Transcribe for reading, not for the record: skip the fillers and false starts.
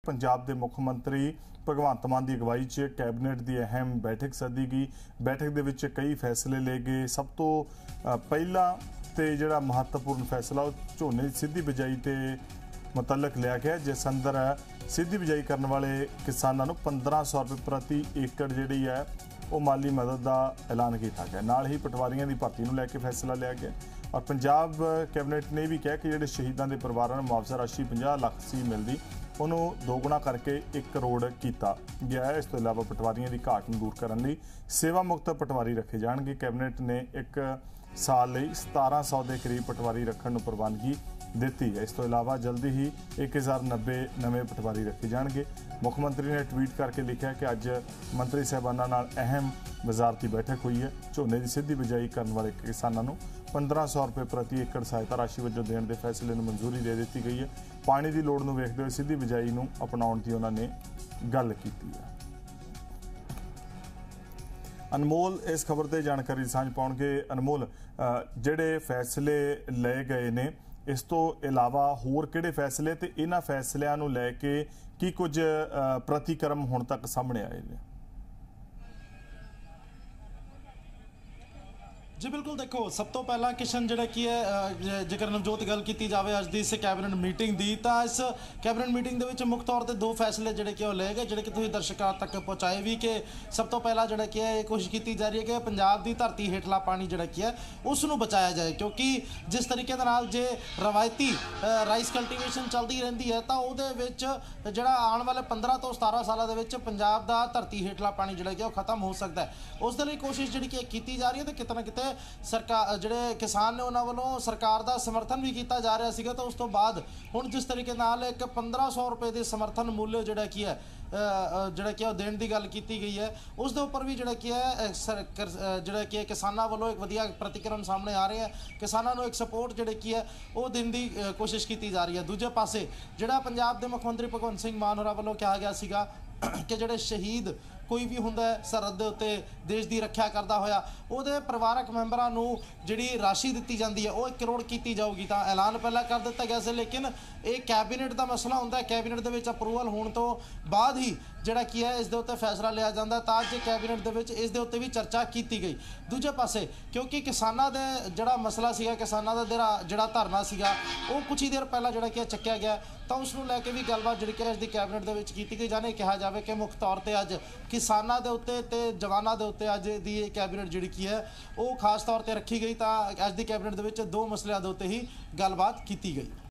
पंजाब के मुख मंत्री भगवंत मान की अगवाई च कैबिनेट की अहम बैठक सदी गई। बैठक के विच कई फैसले ले गए। सब तो पहला तो जिहड़ा महत्वपूर्ण फैसला झोने की सीधी बिजाई ते मुतलक लिया गया, जिस अंदर सीधी बिजाई करने वाले किसानों को 1500 रुपये प्रति एकड़ जी है वो माली मदद का ऐलान किया गया। नाल ही पटवारियों की भर्ती को लैके फैसला लिया गया और पंजाब कैबिनेट ने भी कहा कि जो शहीदों के परिवारों मुआवजा राशि 50 लाख सी मिलती उन्होंने दोगुना करके 1 करोड़ किया गया है। इस तो इलावा पटवारियों की घाट दूर करने सेवा मुक्त पटवारी रखे जाएंगे। कैबिनेट ने 1 साल 1700 के करीब पटवारी रखने को प्रवानगी दी है। इस तो इलावा जल्दी ही 1090 नवे पटवारी रखे जाएंगे। मुख्यमंत्री ने ट्वीट करके लिखा कि अज मंत्री साहबाना नाल अहम वजारती बैठक हुई है। झोने की सीधी बिजाई करने वाले किसानों को 1500 रुपये प्रति एकड़ सहायता राशि वजों देने के फैसले को मंजूरी दे दी गई है। पानी की लोड़ को वेखते हुए सीधी बिजाई को अपनाने की उन्होंने गल की है। अनमोल इस खबर पर जानकारी सांझ पाउणगे। अनमोल, जिहड़े फैसले ले गए ने इस तो इलावा होर किहड़े फैसले ते इन्हां फैसलियां नूं लैके की कुछ प्रतिक्रम हुण तक सामने आए ने? जी बिल्कुल, देखो सब तो पहला किशन जिहड़ा की है जेकर नवजोत गल की जाए अज की इस कैबिनेट मीटिंग की, तो इस कैबिनेट मीटिंग के मुख्य तौर पर 2 फैसले जिहड़े कि ले गए, जिहड़े कि तुसीं दर्शकों तक पहुँचाए भी कि सब तो पहला जिहड़ा कि है कोशिश की जा रही है कि पंजाब की धरती हेठला पानी जिहड़ा कि है उसनूं बचाया जाए, क्योंकि जिस तरीके दे नाल जे रवायती राइस कल्टीवेशन चलती रहिंदी है तो उहदे विच जिहड़ा आने वाले 15 तो 17 सालों के पंजाब का धरती हेठला पानी जिहड़ा कि खत्म हो सकता है। उस दे लई कोशिश जिहड़ी कि की जा रही है तो किते ना किते सरकार जिहड़े किसान ने उन्होंने वालों सरकार का समर्थन भी किया जा रहा सीगा। तो उस तो बाद हुण जिस तरीके नाल एक 1500 रुपये के समर्थन मूल्य जिहड़ा कि है जिहड़ा कि देण दी गल की गई है, उस दे उपर भी जिहड़ा कि है जिहड़ा कि किसानों वालों एक वधिया प्रतिक्रम सामने आ रहे हैं। किसानों को एक सपोर्ट जिहड़ी कि है वो देण दी कोशिश की जा रही है। दूजे पासे जिहड़ा पंजाब के मुख्यमंत्री भगवंत सिंह मान होरां वालों कहा गया सीगा कि जिहड़े शहीद कोई भी हुंदा है सरहद के उत्ते देश की रक्षा करता होया उहदे परिवारक मैंबरां नूं जिहड़ी राशि दी जाती है वो 1 करोड़ की जाऊगी। तो ऐलान पहला कर दिता गया से, लेकिन एक कैबिनेट का मसला होंदा है। कैबिनेट दे विच अप्रूवल होने तो बाद ही जिहड़ा कि है इस दे उत्ते फैसला लिया जाता है। तो अज कैबिनेट दे विच इस दे उत्ते भी चर्चा की गई। दूजे पासे क्योंकि किसानां दे जिहड़ा मसला सीगा, किसानां दा जिहड़ा धरना सीगा वो कुछ ही देर पहला जिहड़ा कि चक्या गया, तो उसनूं लैके भी गलबात जिहड़ी कि अज दी कैबिनेट दे विच कीती गई। जाने कहा जाए कि मुख्य तौर पर अज किसानों के उत्ते ते जवानों के उत्ते अज दी कैबिनेट जिहड़ी की है वो खास तौर पर रखी गई। तो अज दी कैबिनेट दे विच 2 मसलिਆਂ ਦੇ ਉੱਤੇ ही गलबात की गई।